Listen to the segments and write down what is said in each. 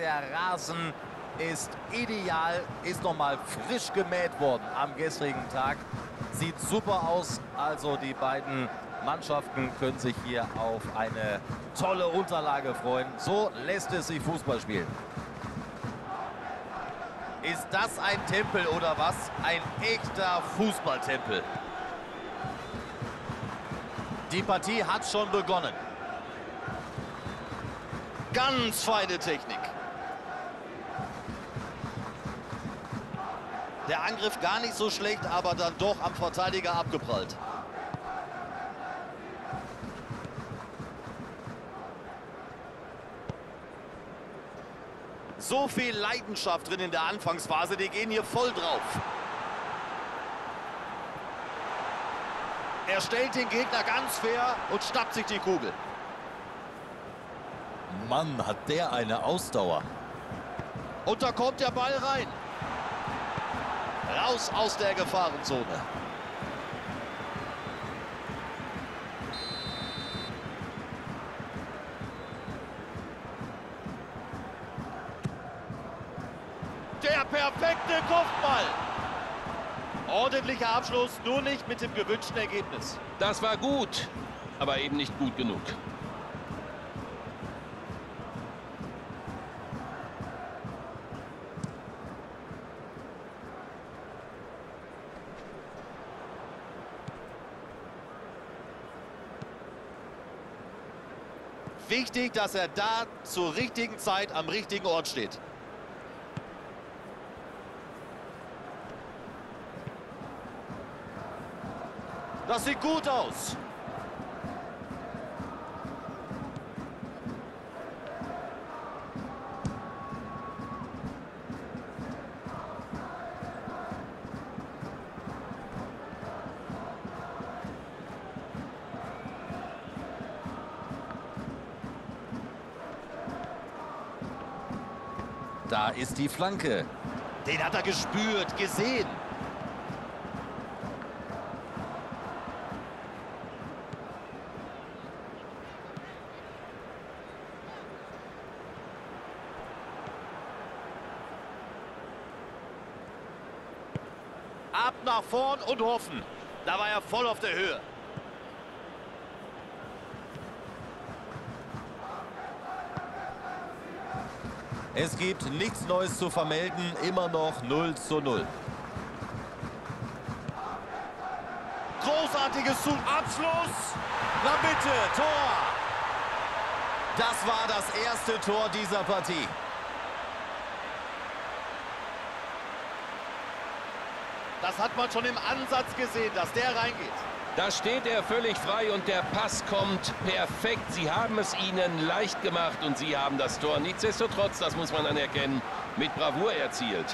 der Rasen ist ideal, ist nochmal frisch gemäht worden am gestrigen Tag. Sieht super aus, also die beiden Mannschaften können sich hier auf eine tolle Unterlage freuen. So lässt es sich Fußball spielen. Ist das ein Tempel oder was? Ein echter Fußballtempel. Die Partie hat schon begonnen. Ganz feine Technik. Der Angriff gar nicht so schlecht, aber dann doch am Verteidiger abgeprallt. So viel Leidenschaft drin in der Anfangsphase, die gehen hier voll drauf. Er stellt den Gegner ganz fair und schnappt sich die Kugel. Mann, hat der eine Ausdauer. Und da kommt der Ball rein. Raus aus der Gefahrenzone. Der perfekte Kopfball. Ordentlicher Abschluss, nur nicht mit dem gewünschten Ergebnis. Das war gut, aber eben nicht gut genug. Wichtig, dass er da zur richtigen Zeit am richtigen Ort steht. Das sieht gut aus. Da ist die Flanke. Den hat er gespürt, gesehen. Ab nach vorn und hoffen. Da war er voll auf der Höhe. Es gibt nichts Neues zu vermelden, immer noch 0:0. Großartiges Abschluss. Na bitte, Tor. Das war das erste Tor dieser Partie. Das hat man schon im Ansatz gesehen, dass der reingeht. Da steht er völlig frei und der Pass kommt perfekt. Sie haben es ihnen leicht gemacht und sie haben das Tor nichtsdestotrotz, das muss man anerkennen, mit Bravour erzielt.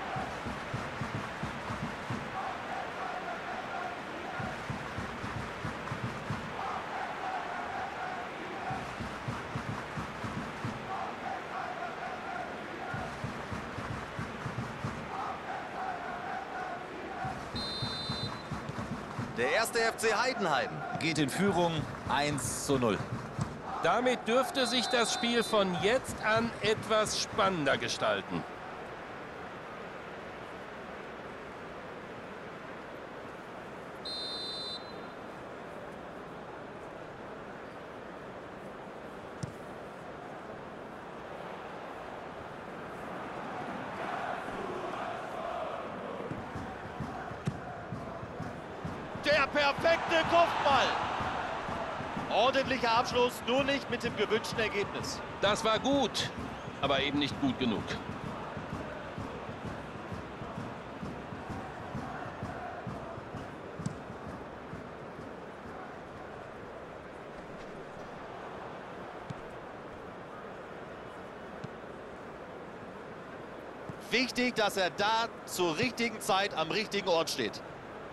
Der erste FC Heidenheim Geht in Führung 1:0. Damit dürfte sich das Spiel von jetzt an etwas spannender gestalten. Der perfekte Kopfball. Ordentlicher Abschluss, nur nicht mit dem gewünschten Ergebnis. Das war gut, aber eben nicht gut genug. Wichtig, dass er da zur richtigen Zeit am richtigen Ort steht.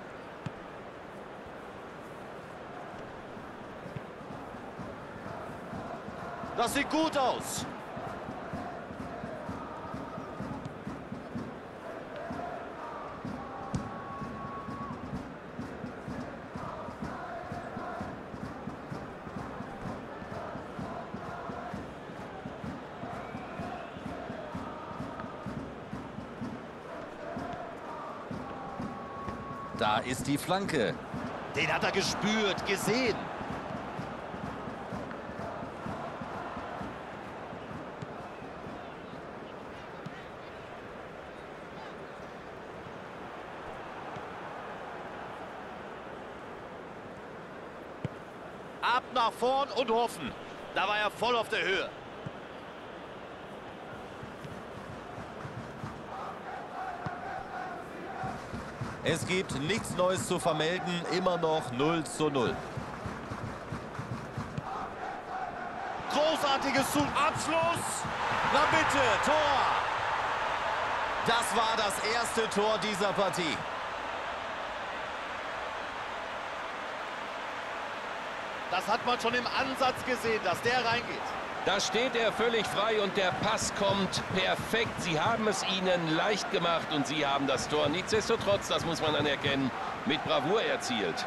Das sieht gut aus. Da ist die Flanke. Den hat er gespürt, gesehen. Ab nach vorn und hoffen. Da war er voll auf der Höhe. Es gibt nichts Neues zu vermelden, immer noch 0:0. Großartiges Abschluss. Na bitte, Tor. Das war das erste Tor dieser Partie. Das hat man schon im Ansatz gesehen, dass der reingeht. Da steht er völlig frei und der Pass kommt perfekt. Sie haben es ihnen leicht gemacht und sie haben das Tor nichtsdestotrotz, das muss man anerkennen, mit Bravour erzielt.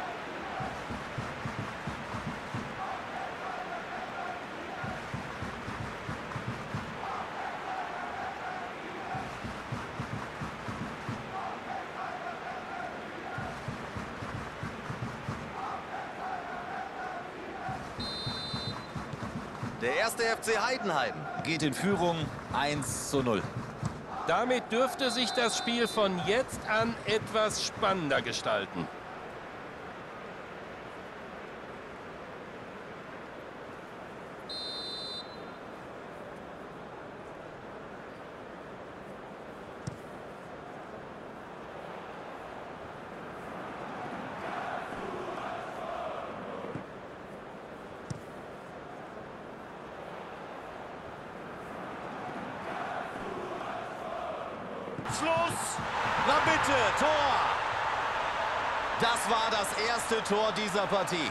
Der erste FC Heidenheim Geht in Führung 1:0. Damit dürfte sich das Spiel von jetzt an etwas spannender gestalten. Schluss. Na bitte, Tor. Das war das erste Tor dieser Partie.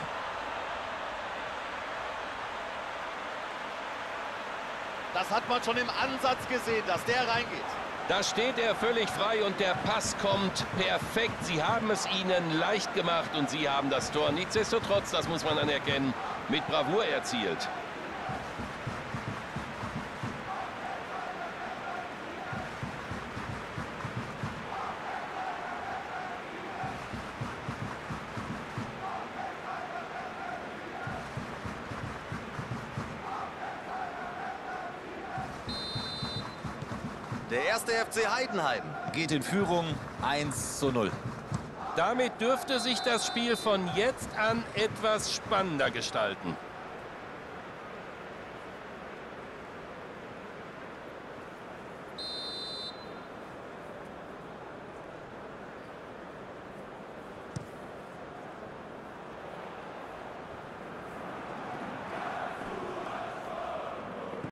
Das hat man schon im Ansatz gesehen, dass der reingeht. Da steht er völlig frei und der Pass kommt perfekt. Sie haben es ihnen leicht gemacht und sie haben das Tor nichtsdestotrotz, das muss man anerkennen, mit Bravour erzielt. Der erste FC Heidenheim Geht in Führung 1:0. Damit dürfte sich das Spiel von jetzt an etwas spannender gestalten.